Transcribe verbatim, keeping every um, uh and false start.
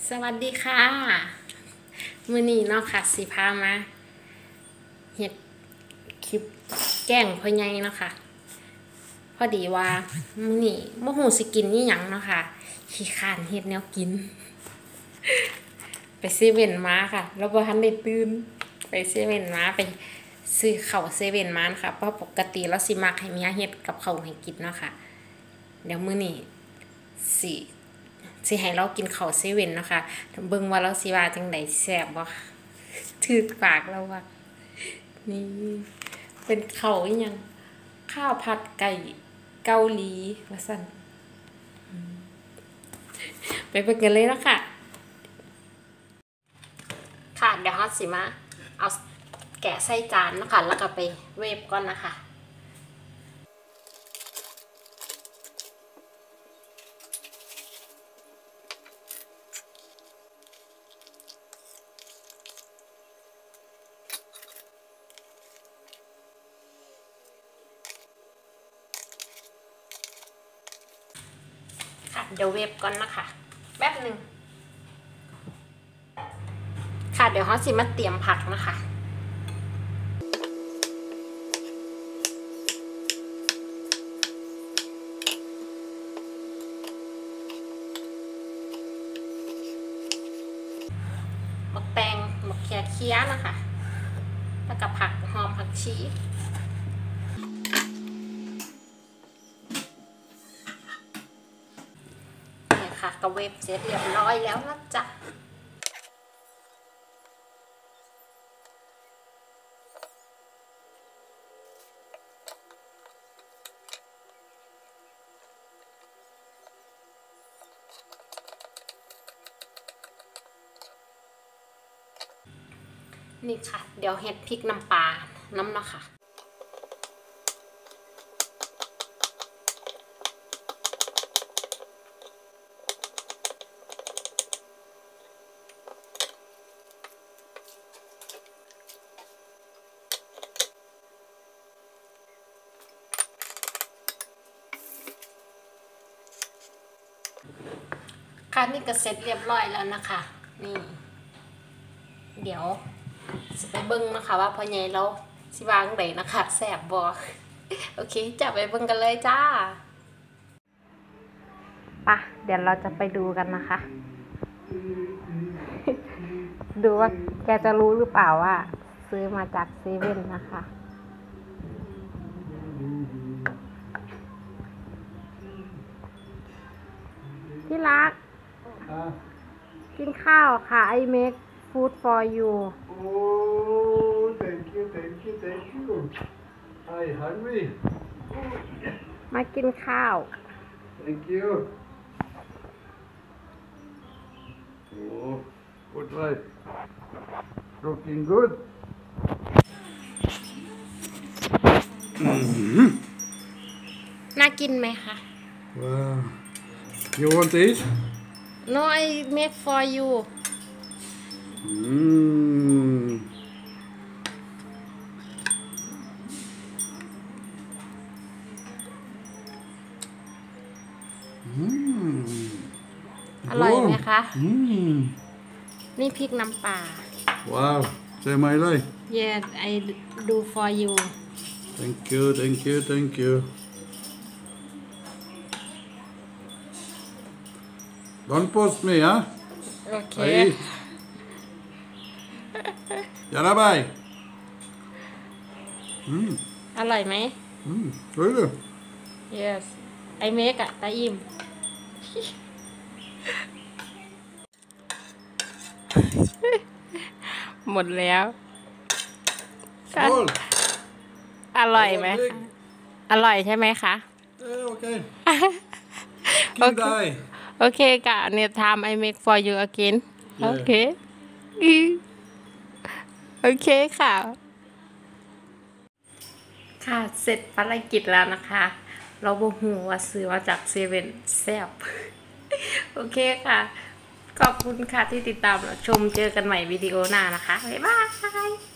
สวัสดีค่ะมื้อนี้เนาะค่ะสิพามาเฮ็ดคลิปแกล้งพ่อใหญ่เนาะค่ะพอดีว่ามื้อนี้บ่ฮู้สิกินอีหยังเนาะค่ะขี้คร้านเฮ็ดแนวกินไปเซเว่นมาค่ะแล้วบ่ทันได้ตื่นไปเซเว่นมาไปซื้อข้าวเซเว่นมาค่ะเพราะปกติเราสิมักให้เมียเฮ็ดกับข้าวให้กินเนาะค่ะเดี๋ยวมื้อนี้สิสิให้เรากินข้าวเซเว่นเนาะค่ะเบิ่งว่าเราสิว่าจังได๋แซ่บบ่ถือปากเราว่านี่เป็นข้าวอีหยังข้าวผัดไก่เกาหลีว่าซั่นไปเบิ่งกันเลยเนาะค่ะค่ะเดี๋ยวเฮาสิมาเอาแกะใส่จานเนาะค่ะแล้วก็ไปเวฟก่อนนะคะเดี๋ยวเวฟก่อนนะคะแป๊บหนึ่งค่ะเดี๋ยวเขาสิมาเตรียมผักนะคะหมักแตงหมักแคเคี้ยนะคะแล้วกับผักหอมผักชีค่ะกระเวฟเสร็จเรียบร้อยแล้วนะจ๊ะนี่ค่ะเดี๋ยวเฮ็ดพริกน้ำปลาน้ำเนาะค่ะค่ะนี่ก็เสร็จเรียบร้อยแล้วนะคะนี่เดี๋ยวจะไปเบิ้งนะคะว่าพ่อใหญ่เราสิวางไหนนะคะแสบบ่โอเคจะไปเบิ้งกันเลยจ้าปะเดี๋ยวเราจะไปดูกันนะคะดูว่าแกจะรู้หรือเปล่าว่าซื้อมาจากเซเว่นนะคะที่รักกินข้าวค่ะ I make food for you oh thank you thank you thank you I hungry มากินข้าว thank you oh good life looking good น่ากินไหมคะ wow you want to eat No I make for you mm. Mm. อร่อยไหมคะ Mm. นี่พริกน้ำปลา Wow say my life Yes I do for you thank you thank you thank you don't post me huh โอเค I eat Yalla bye อืมอร่อยไหมอืม really Yes I make อะตาอิ่ม หมดแล้วอร่อยไหมคะอร่อยใช่ไหมคะเออโอเคโอเคโอเคกะเนี่ยทำ I make for you again โอเคโอเคค่ะค่ะเสร็จภารกิจแล้วนะคะเราบอกหูว่าซื้อมาจากเซเว่นแซ่บโอเคค่ะขอบคุณค่ะที่ติดตามรับชมเจอกันใหม่วิดีโอหน้านะคะบ๊ายบาย